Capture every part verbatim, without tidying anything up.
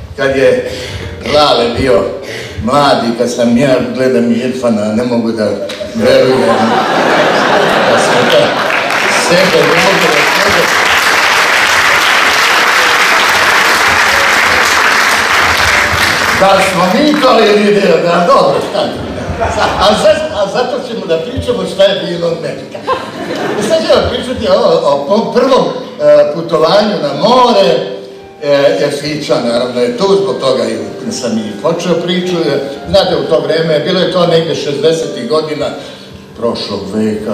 kad je Lale bio mladi, kad sam ja gledam Irfana, ne mogu da verujem da sam da sebe, ne mogu da sebe. Da smo mi to ili video, da, dobro, šta? A, a zato ćemo da pričamo šta je bilo Amerika. Sad ćemo pričati o, o prvom e, putovanju na more, e, Fića, naravno je tu, zbog toga i sam i počeo priču. Znate, u to vreme, bilo je to negde šezdesetih godina prošlog veka.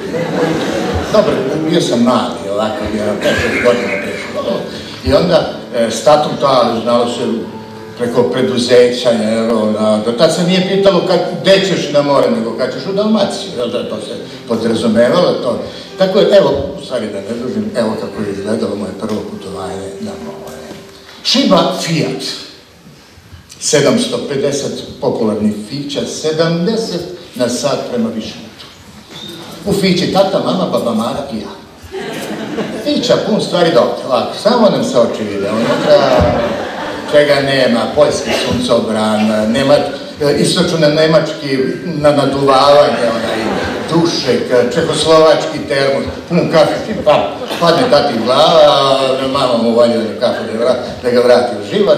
Dobro, bio sam mali, ovako, ja pet šest godina prešao. I onda e, statuta, znalo se preko preduzeća, do tad se nije pitalo gde ćeš na more, nego kad ćeš u Dalmaciju, jel da, to se podrazumevalo to. Tako je, evo, u stvari da ne dužim, evo kako je izgledalo moje prvo putovanje na more. Šiba Fiat, sedamsto pedeset popularnih Fića, sedamdeset na sat prema Viševetu. U Fići tata, mama, baba Mara i ja. Fića pun stvari dobro, ovako, samo nam se oči vide, unutra čega nema, poljski suncobran, istočno-nemački na naduvavanje, onaj dušek, čehoslovački termos, pun kafe, pa padne tati glava, mama mu valja kafe da ga vrati u život,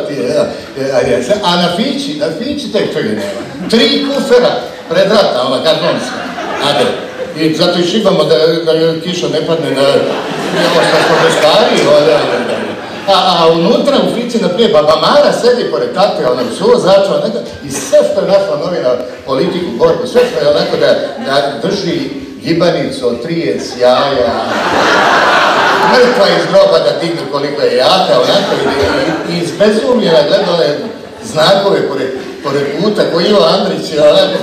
a na Fići, na Fići tek čega nema. Tri kufera pred rata, ona kartonska, znate, i zato i šibamo da kiša ne padne na ovo što smo bez stari, a unutra u Fići, naprijed, baba Mara sedi pored tate, ona je suvo začela, i sve što je našla novina, politiku, borbu, sve što je onako da drži gibanicu od trijec jaja, mrtva iz groba da digne koliko je jaka, onako, i izbezumljena gledala je znakove pored puta, koji Ivo Andrić, onako,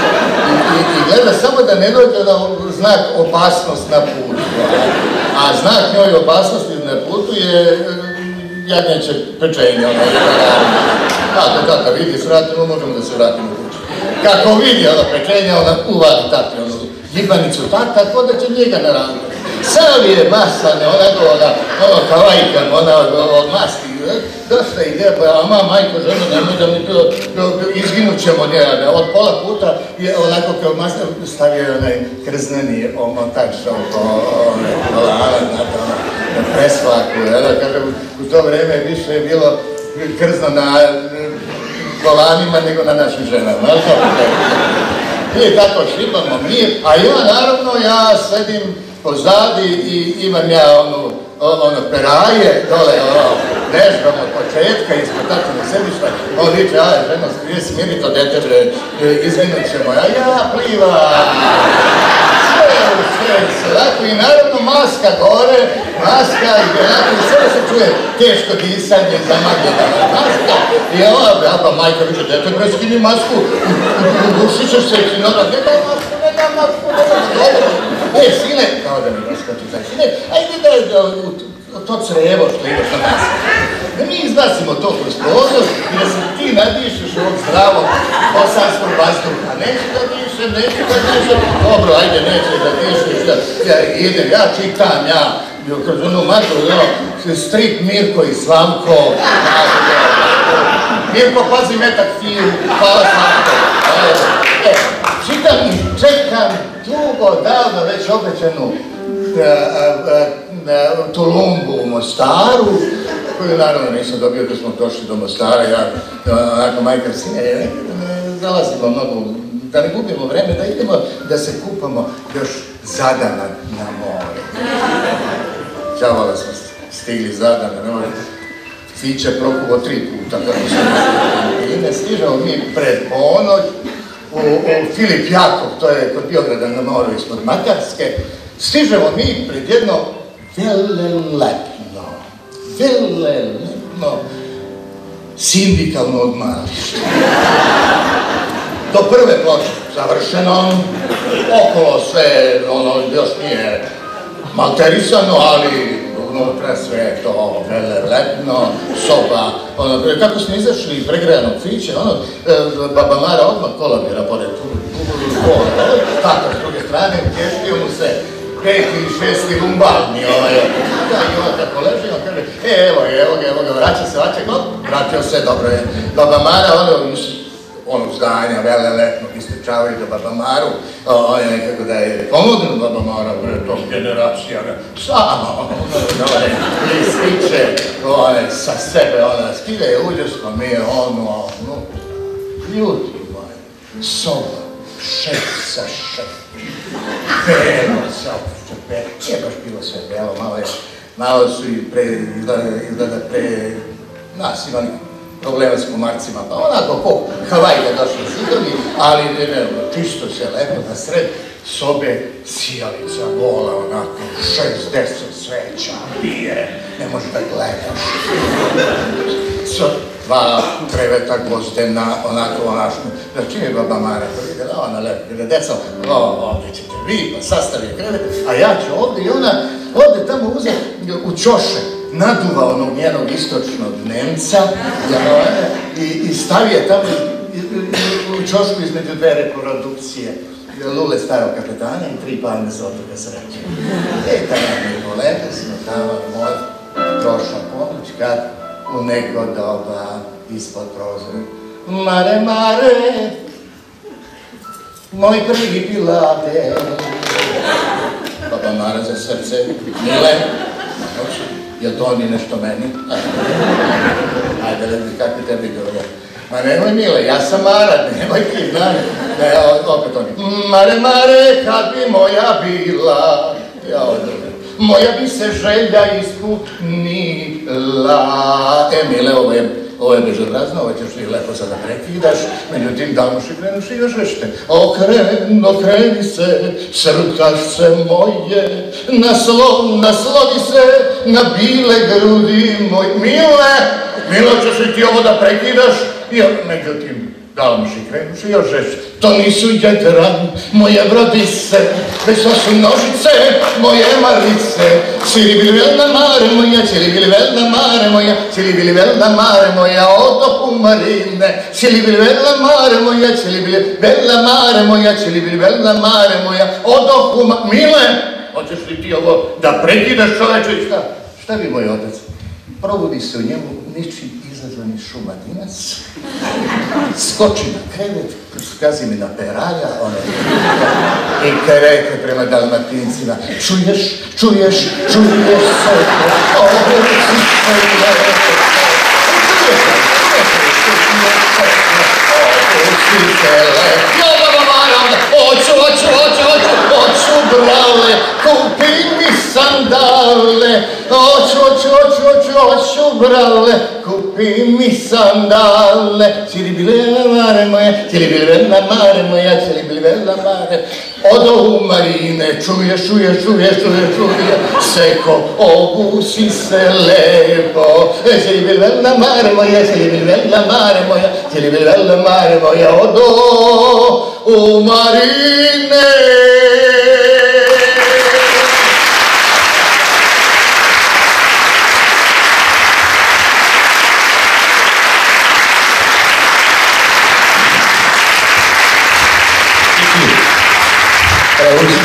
i gleda samo da ne dođe na znak opasnost na putu, a znak njoj opasnosti na putu je jagnjeće pečenje, ono, kako tata vidi, s vratimo, možemo da se vratimo u kuću. Kako vidi ono pečenje, ona uvadi tati, ono, gibanicu tak, tako da će njega naravno. Sav je masane, onako, ono, kavajkan, ona, od maski, dosta ide, pa, a ma, majko, žena, nemoj da mi bilo, izginut ćemo njega, od pola puta, onako, kao maska, stavio onaj krzneni omotač, onaj, kolana, znate, ono, presvaku, kada u to vreme više je bilo krzno na kolanima nego na našim ženama. I tako šibamo mi, a ja naravno, ja sedim pozadi i imam ja ono peraje dole, ono, vežbam od početka, ispod tatine sedišta, on viče, aj, ženo, nije smiri to dete, izvinut ćemo, a ja plivam. I naravno maska gore, maska i gledati, sve se čuje teško disanje, zamagljena maska i ova, pa majka viče, dete, bre, skini masku, udušit ćeš se i nora, ne daj masku, ne daj masku, ne daj masku, e, sine, kao da mi raskaču taj sine, ajde da to crevo što imaš na masku. Da mi izbacimo to kroz prozor i da se ti nadišeš ovog zdravog bosanskog vazduha. Neću da dišem, neću da dišem. Dobro, ajde, neću da dišeš. Ja idem, ja čitam, ja kroz onu matru, strip Mirko i Slavko. Mirko, pazi metak film, hvala Slavko. Čitam i čekam dugo, davno već obećanu Tulumbu u Mostaru, koju naravno nisam dobio kad smo došli do Mostara, ja, onako, majka sine, zalazimo mnogo, da ne gubimo vreme, da idemo da se kupamo još zadana na more. Čavala smo stigli zadana na more. Fića prokuvo tri puta, kako smo i ne stižemo mi pred ponoć u Filip Jakov, to je kod Biograda na moru ispod Makarske, stižemo mi pred jedno velelepno, velelepno sindikalno odmaralište. Do prve ploče završeno, okolo sve, ono, još nije malterisano, ali unutra sve je to velelepno, soba, ono, kako smo izašli iz pregrejanog Fića, ono, baba Mara odmah kolabira pored kola, tako s druge strane, utještio mu se peti i šesti lumbalni, ovaj, da, i on tako leži, on kaže, e, evo ga, evo ga, evo ga, vraća se, vraća ga, vratio tako sve dobro je. Baba Mara, ono, ono zdanja, velelepnog, istričavaju do Baba Maru, on je nekako da je pomognu Baba Mara, to generacija, sama, ono, ističe, one, sa sebe, ona, skide, užasno mi je ono, ono, ljudi moji, soba, šest sa šest, belo, zapušće, belo, nije baš bilo sve belo, malo je, malo su i pre, izgleda pre, nas imali problema s komarcima, pa onako ko Havajda došli zidovi, ali ne, ne, čisto se lepo na sred sobe sijalica gola, onako, šezdeset sveća, bije, ne možeš da gledaš. Sa dva kreveta gvozdena, onako, onako, da čim je Baba Mara vidjela, ona lepo, kada deca, o, ovdje ćete vi, pa sastavio krevet, a ja ću ovdje i ona ovdje tamo uze u ćoše, naduva onog njenog istočnog Nemca i stavio tamo u ćošku između dve reprodukcije lule starog kapetana i tri palme za otoka sreće. E, tada mi kolege smo tamo moj prošla ponoć kad u neko doba ispod prozora. Mare, mare, moj prvi Pilate. Baba Mara za srce, mile, jel to oni nešto meni? Ajde, lepi, kako tebi dobro? Ma nemoj mile, ja sam Mara, nemoj ti, znam. Ne, opet oni. Mare, mare, kad bi moja bila, ja održam, moja bi se želja ispunila. E, mile, ovo je, ovo je bežobrazno, ovo ćeš ti lepo sada prekidaš, međutim, damoš i krenuš i još nešto. Okren, okreni se, srkašce moje, naslon, naslovi se na bile grudi moj. Mile, mile, ćeš li ti ovo da prekidaš? I međutim, damoš i krenuš i još nešto. To nisu jedran, moje brodice, već to su nožice, moje marice. Cili bili velna mare moja, cili bili velna mare moja, cili bili velna mare moja, otoku Marine. Cili bili velna mare moja, cili bili velna mare moja, cili bili velna mare moja, otoku Marine. Mile, hoćeš li ti ovo da prekidaš čoveče i šta? Šta bi moj otac? Probudi se u njemu ničim izazvani Šumadinac, skoči na krevet, skazi mi na peralja, ono, i krete prema Dalmatincima. Čuješ, čuješ, čuješ se, ovo si se lepo, ovo si se lepo. Jo, Baba Mara, oću, oću, oću, oću, oću, brale, kupi mi sandale. Oću, oću, oću, oću, oću, brale, kupi mi sandale. Cili bili velna mare moja, cili bili velna mare moja, cili bili velna mare. Odo u Marine, čuješ, čuješ, čuješ, čuješ, čuješ, seko, obusi se lepo. Cili bili velna mare moja, cili bili velna mare moja, cili bili velna mare moja, odo u Marine. Učinio